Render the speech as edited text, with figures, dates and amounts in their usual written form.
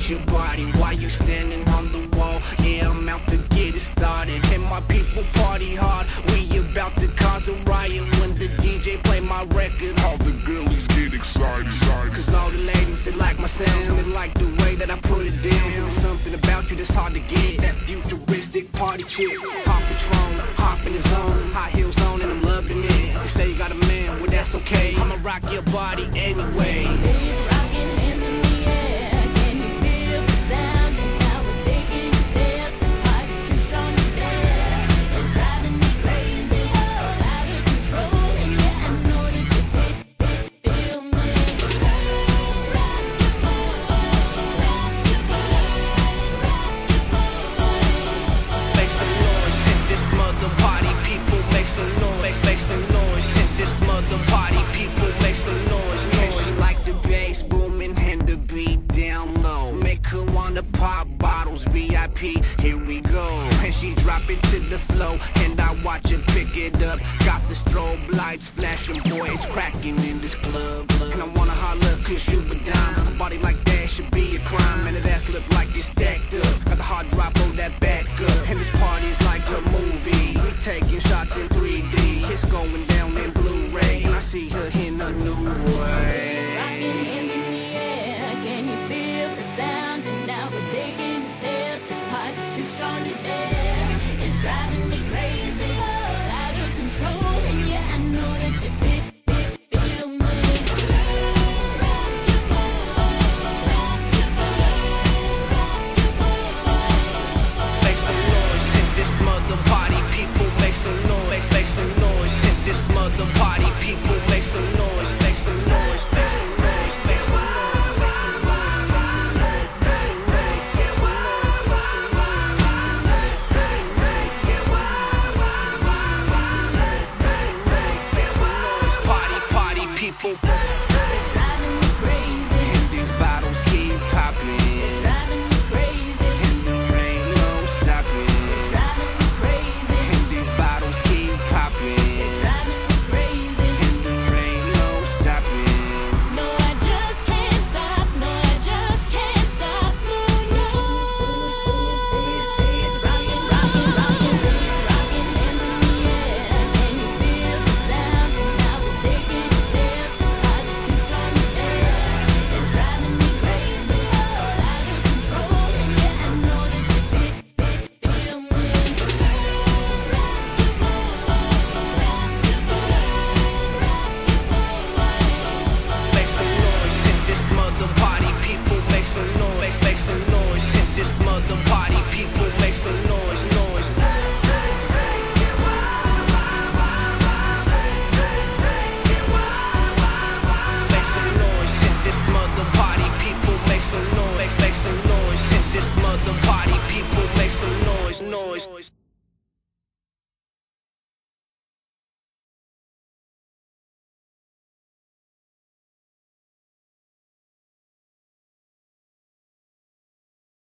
shake your body while you standing on the wall. Yeah, I'm out to get it started, and my people party hard. We about to cause a riot when the DJ play my record. All the girlies get excited. Cause all the ladies, they like my sound, they like the way that I put it down. There's something about you that's hard to get, that futuristic party chick. Hop Patron, hop in the zone, high heels on and I'm loving it. You say you got a man, well that's okay, I'ma rock your body anyway. The party people make some noise. She like the bass booming and the beat down low. Make her wanna pop bottles, VIP, here we go. And she drop it to the flow, and I watch her pick it up. Got the strobe lights flashing, boy, it's cracking in this club. And I wanna holler cause you a dime. A body like that should be a crime, and that ass look like it's stacked up. Got the hard drop on that back up, and this party's like a movie. We taking shots in 3D, it's going down in Blu-ray, and I see her in a new way. Rocking hands in the air, can you feel the sound? And now we're taking it there. This party's too strong to bear. It's driving me crazy, it's out of control, and yeah, I know that you feel me. Make some noise, hit this mother party, people make some noise. Make some noise, hit this mother party, people make some noise. Make some noise, make some noise, make some noise. Party, party, people. It's driving me crazy. And these bottles keep popping. It's driving me crazy. And the rain no stopping. It's driving me crazy. And these bottles keep popping. It's driving me crazy. And the rain no stopping. No, I just can't stop. No, I just can't stop. No, no. Rockin', rockin', rockin', rockin' hands in the air. Can you feel the sound? And now we're taking it there. This party's too strong to bear. It's driving me crazy, out of control, and yeah, I know that you feel me. Make some noise, hit this mother party, people make some noise. Make some noise, hit this mother party, people make some noise, noise. Make some noise, hit this mother party, people make some noise. Make some noise, hit this mother party, people make some noise, noise.